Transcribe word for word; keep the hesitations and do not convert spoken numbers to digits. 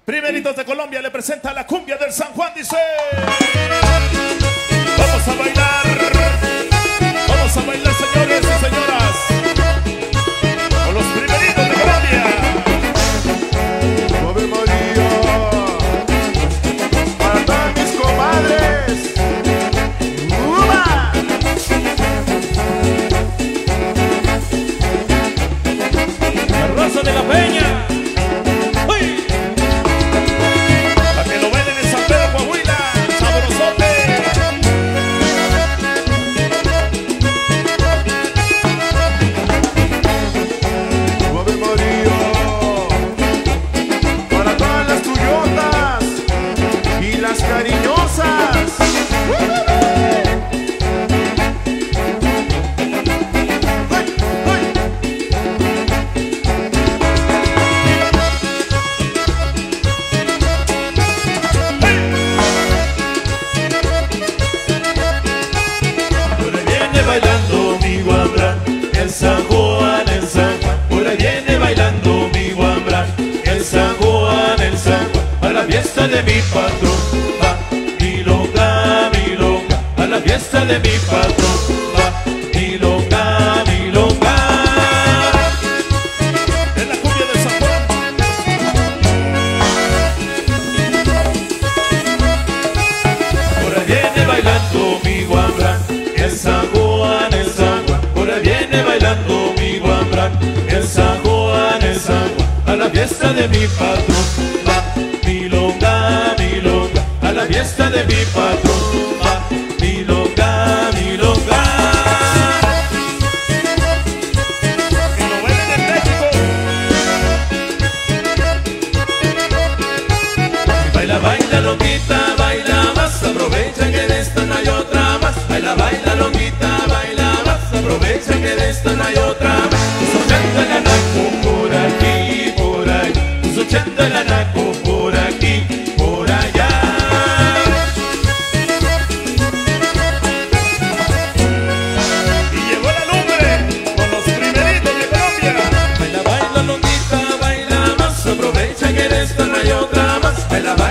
Primeritos de Colombia le presenta la cumbia del San Juan, dice. Vamos a bailar, vamos a bailar, señores y señoras, con los primeritos de Colombia. Ave María, para todas mis comadres. ¡Uva! La raza de la Peña. ¡Uy! Para que lo bailen en San Pedro, Coahuila, sabrosote. Ave María, para todas las tuyotas y las cariñosas. Bailando mi guambrán, el San Juan, el San Juan. Por ahí viene bailando mi guambrán, el San Juan, el San Juan. A la fiesta de mi patrón, va, milonga, milonga. A la fiesta de mi patrón, va, milonga, milonga. En la cumbia del San Juan. Por ahí viene bailando mi guambrán, el San Juan, el San Juan. Por ahí viene bailando mi guambrán, el San Juan, el San Juan. A la fiesta de mi patrón, va, milonga, milonga. A la fiesta de mi patrón, va, milonga, milonga. Que lo bailen en México. Baila, baila, loquita, baila más. Aprovecha que de esta no hay otra más. Baila, baila, loquita, baila más. Aprovecha que de esta no hay otra más. Escuchando el anaco por aquí, por ahí. Escuchando el anaco por aquí, por allá. Y llegó la lumbre con los primeritos de Colombia. Baila, baila, loquita, baila más. Aprovecha que de esta no hay otra más. Baila, baila.